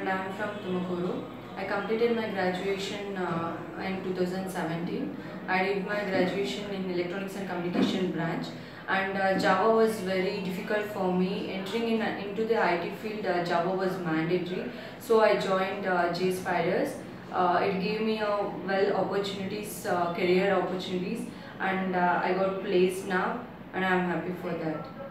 and I am from Tumakuru. I completed my graduation in 2017. I did my graduation in Electronics and Communication branch, and Java was very difficult for me. Entering into the IT field, Java was mandatory, so I joined J Spiders. It gave me career opportunities, and I got placed now, and I am happy for that.